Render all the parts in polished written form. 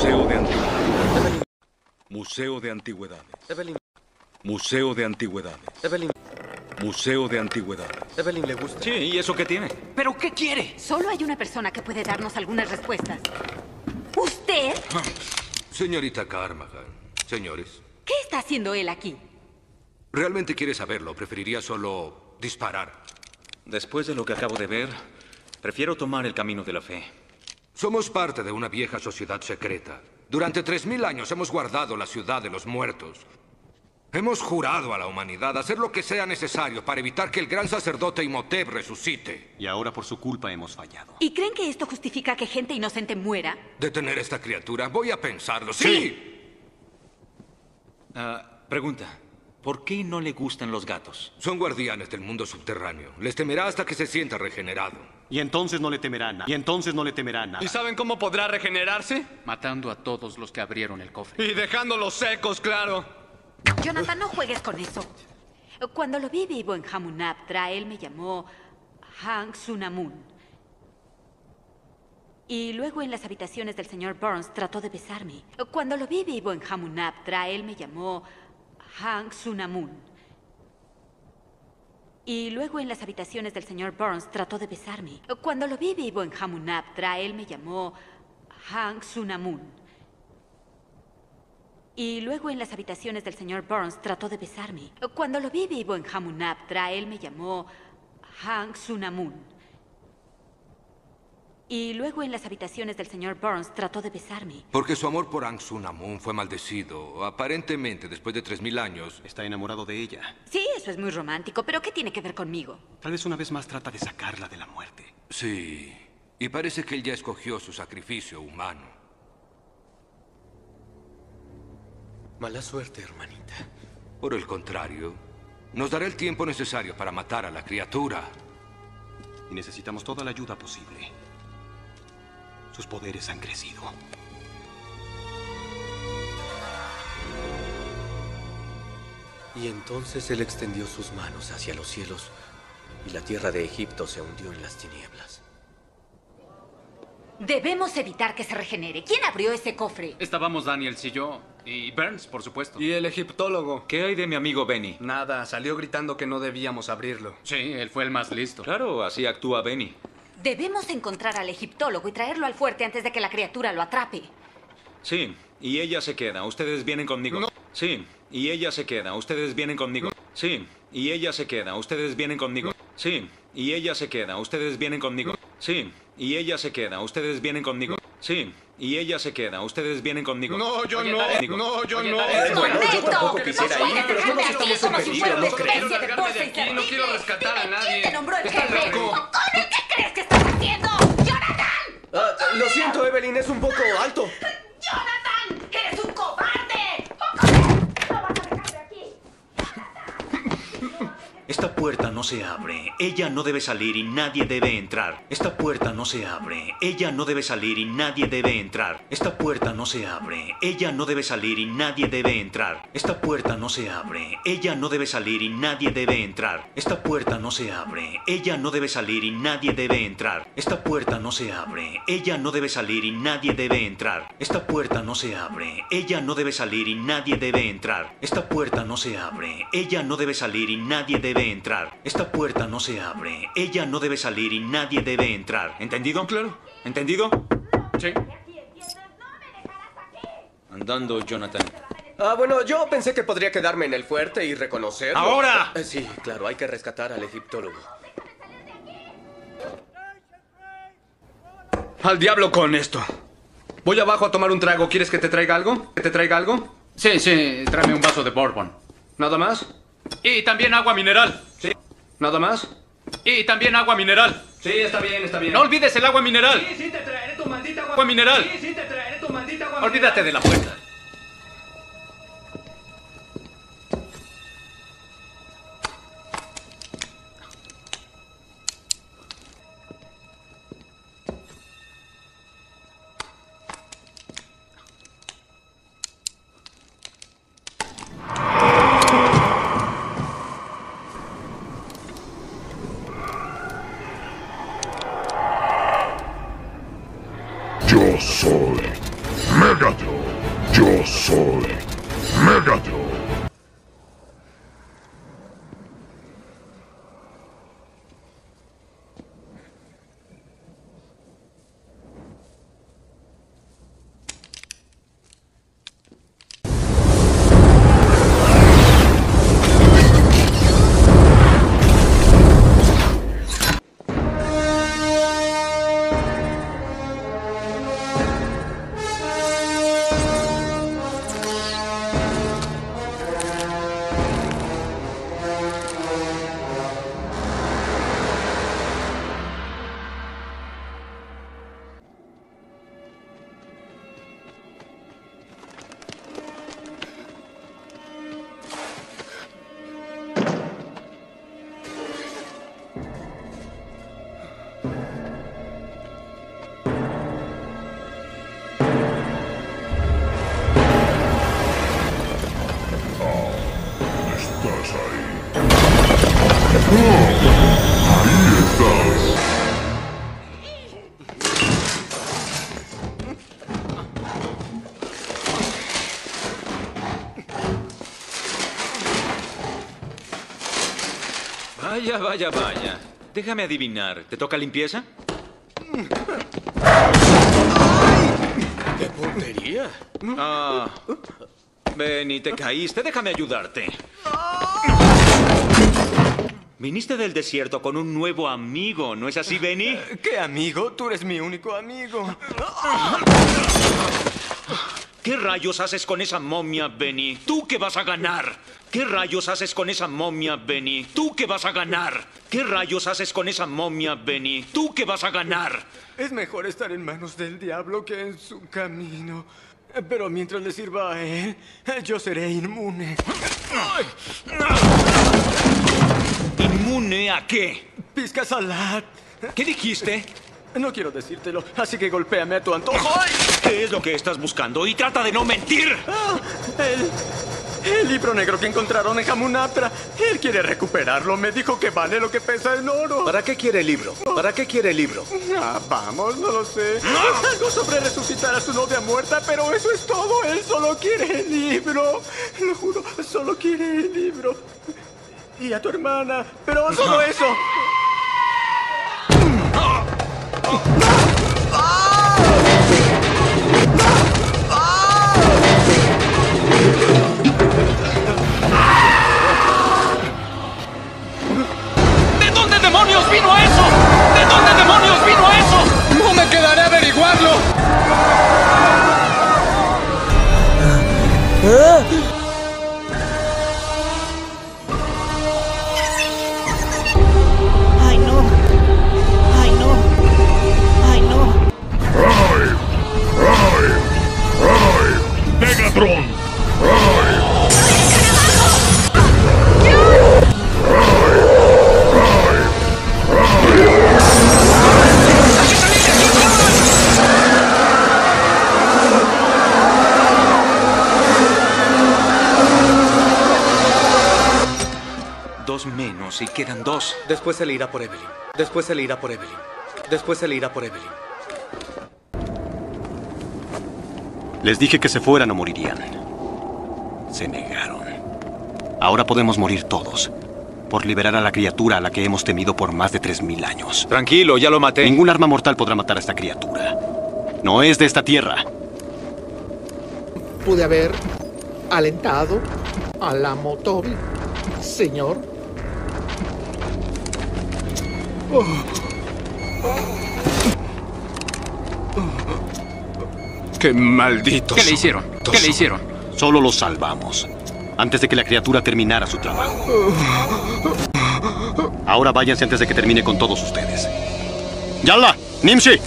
Museo de Antigüedades. Museo de Antigüedades. Evelyn. Museo de Antigüedades. Evelyn. Museo de Antigüedades. Evelyn le gusta. Sí, ¿y eso qué tiene? ¿Pero qué quiere? Solo hay una persona que puede darnos algunas respuestas. ¿Usted? Señorita Carmahan, señores, ¿Qué está haciendo él aquí? ¿realmente quiere saberlo? Preferiría solo disparar. Después de lo que acabo de ver, prefiero tomar el camino de la fe. Somos parte de una vieja sociedad secreta. Durante 3000 años hemos guardado la ciudad de los muertos. Hemos jurado a la humanidad hacer lo que sea necesario para evitar que el gran sacerdote Imhotep resucite. Y ahora por su culpa hemos fallado. ¿Y creen que esto justifica que gente inocente muera? ¿Detener a esta criatura? Voy a pensarlo. ¡Sí! Pregunta, ¿por qué no le gustan los gatos? Son guardianes del mundo subterráneo. Les temerá hasta que se sienta regenerado. Y entonces no le temerá nada. Y entonces no le temerá nada. ¿Y saben cómo podrá regenerarse? Matando a todos los que abrieron el cofre. Y dejándolos secos, claro. Jonathan, no juegues con eso. Cuando lo vi vivo en Hamunaptra, él me llamó Hank Sunamun. Y luego en las habitaciones del señor Burns trató de besarme. Cuando lo vi vivo en Hamunaptra, él me llamó Hank Sunamun. Y luego en las habitaciones del señor Burns trató de besarme. Cuando lo vi vivo en Hamunaptra, él me llamó Hank Sunamun. Y luego en las habitaciones del señor Burns trató de besarme. Cuando lo vi vivo en Hamunaptra, él me llamó Hank Sunamun. Y luego en las habitaciones del señor Burns trató de besarme. Porque su amor por Anck-su-namun fue maldecido. Aparentemente, después de 3000 años... Está enamorado de ella. Sí, eso es muy romántico, pero ¿qué tiene que ver conmigo? Tal vez una vez más trata de sacarla de la muerte. Sí. Y parece que él ya escogió su sacrificio humano. Mala suerte, hermanita. Por el contrario, nos dará el tiempo necesario para matar a la criatura. Y necesitamos toda la ayuda posible. Sus poderes han crecido. Y entonces él extendió sus manos hacia los cielos y la tierra de Egipto se hundió en las tinieblas. Debemos evitar que se regenere. ¿Quién abrió ese cofre? Estábamos Daniels y yo. Y Burns, por supuesto. Y el egiptólogo. ¿Qué hay de mi amigo Benny? Nada, salió gritando que no debíamos abrirlo. Sí, él fue el más listo. Claro, así actúa Benny. Debemos encontrar al egiptólogo y traerlo al fuerte antes de que la criatura lo atrape. Sí, y ella se queda. Ustedes vienen conmigo. No. Sí, y ella se queda. Ustedes vienen conmigo. Sí, y ella se queda. Ustedes vienen conmigo. Sí, y ella se queda. Ustedes vienen conmigo. Sí, y ella se queda. Ustedes vienen conmigo. Sí, y ella se queda. Ustedes vienen conmigo. No, yo Oye, no. Tarek. No, yo no. Bueno, yo tampoco quisiera ir, pero todos estamos en peligro, ¿no crees? Quiero largarme de aquí, no quiero rescatar a nadie. ¿Quién te nombró el Estás jefe? loco. ¡O'Connor, qué crees que estás haciendo! ¡Jonathan! Lo siento, Evelyn, es un poco alto. ¡Jonathan! ¡Eres un cobarde! ¡O'Connor! ¡No vas a dejar de aquí! Esta puerta no se abre. Ella no debe salir y nadie debe entrar. Esta puerta no se abre. Ella no debe salir y nadie debe entrar. Esta puerta no se abre. Ella no debe salir y nadie debe entrar. Esta puerta no se abre. Ella no debe salir y nadie debe entrar. Esta puerta no se abre. Ella no debe salir y nadie debe entrar. Esta puerta no se abre. Ella no debe salir y nadie debe entrar. Esta puerta no se abre. Ella no debe salir y nadie debe entrar. Esta puerta no se abre. Ella no debe salir y nadie debe entrar. Esta puerta no se abre. Ella no debe salir y nadie debe entrar. ¿Entendido? Claro. ¿Entendido? Sí. Andando, Jonathan. Bueno, yo pensé que podría quedarme en el fuerte y reconocerlo. ¡Ahora! Sí, claro, hay que rescatar al egiptólogo. Al diablo con esto. Voy abajo a tomar un trago. ¿Quieres que te traiga algo? ¿Que te traiga algo? Sí, tráeme un vaso de bourbon. ¿Nada más? Y también agua mineral. Sí. ¿Nada más? Y también agua mineral. Sí, está bien, está bien. No olvides el agua mineral. Sí, te traeré tu maldita Agua mineral. Sí, te traeré tu maldita agua Olvídate de la puerta. Yo soy Megatron. Yo soy Megatron. Vaya, vaya, vaya. Déjame adivinar. ¿Te toca limpieza? ¡Qué puntería! Ah. Benny, te caíste. Déjame ayudarte. Viniste del desierto con un nuevo amigo, ¿no es así, Benny? ¿Qué amigo? Tú eres mi único amigo. ¿Qué rayos haces con esa momia, Benny? ¿Tú qué vas a ganar? ¿Qué rayos haces con esa momia, Benny? ¿Tú qué vas a ganar? ¿Qué rayos haces con esa momia, Benny? ¿Tú qué vas a ganar? Es mejor estar en manos del diablo que en su camino. Pero mientras le sirva a él, yo seré inmune. ¿Inmune a qué? Pizca Salad. ¿Qué dijiste? No quiero decírtelo, así que golpéame a tu antojo. ¿Qué es lo que estás buscando? Y trata de no mentir. El libro negro que encontraron en Hamunaptra. Él quiere recuperarlo. Me dijo que vale lo que pesa en oro. ¿Para qué quiere el libro? ¿Para qué quiere el libro? Vamos, no lo sé. Algo sobre resucitar a su novia muerta, pero eso es todo. Él solo quiere el libro. Lo juro, solo quiere el libro. Y a tu hermana, pero solo eso. ¿De dónde demonios vino eso? ¿De dónde demonios vino eso? No me quedaré a averiguarlo. ¡Ay, no! ¡Ay, no! ¡Ay, no! Megatron. Dos menos y quedan dos. Después se le irá por Evelyn. Después se le irá por Evelyn. Después se le irá por Evelyn. Les dije que se fueran o morirían. Se negaron. Ahora podemos morir todos. Por liberar a la criatura a la que hemos temido por más de 3000 años. Tranquilo, ya lo maté. Ningún arma mortal podrá matar a esta criatura. No es de esta tierra. Pude haber alentado a la Motobi, señor. ¡Qué malditos! ¿Qué le hicieron? ¿Qué le hicieron? Solo los salvamos. Antes de que la criatura terminara su trabajo. Ahora váyanse antes de que termine con todos ustedes. ¡Yalla! ¡Nimshi!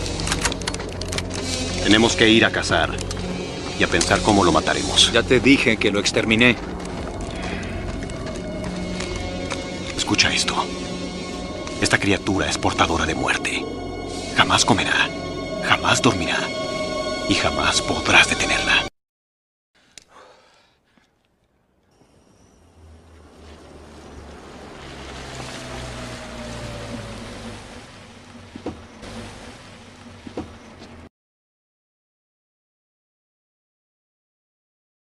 Tenemos que ir a cazar y a pensar cómo lo mataremos. Ya te dije que lo exterminé. Escucha esto. Esta criatura es portadora de muerte. Jamás comerá, jamás dormirá y jamás podrás detenerla.